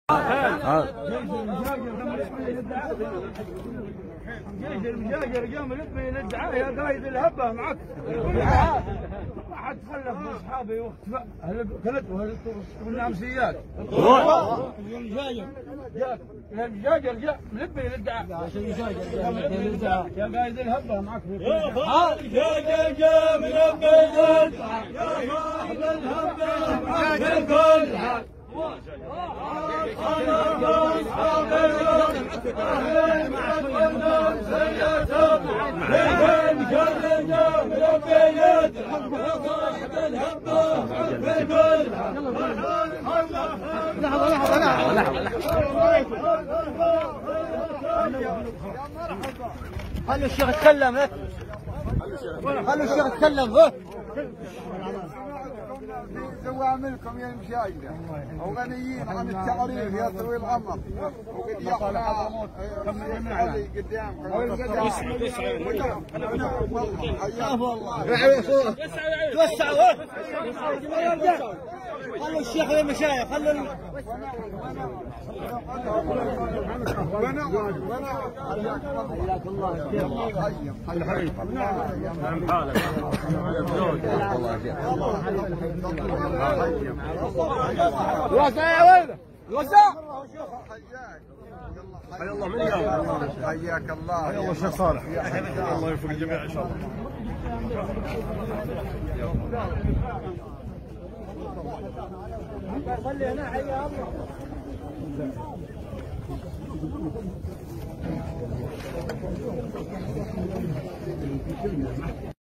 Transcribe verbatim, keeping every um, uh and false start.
جيش المجاجر قام يلبي يدعاه يا قايد الهبه معك. ما حد خلف من اصحابي واختفى كلت والنامسيات. المجاجر جاك المجاجر جاء ملبي يدعاه. يا قايد الهبه معك. المجاجر جاء ملبي يدعاه يا قايد الهبه معك الكل. خلوا الشيخ يتكلم. خلوا الشيخ يتكلم. زواملكم يا مشايخة وغنيين عن التعريف يا طويل العمر وقد يقنع علي قدامكم. توسعوا. خلوا الشيخ يا مشايخ. خلوا وانا وانا حياك الله. الله حي نعم حالك الوسع يا ولد الوسع. حيا الله من اليوم. حياك الله حيا الله شيخ صالح. الله يوفق الجميع ان شاء الله. خلي هنا. حيا الله.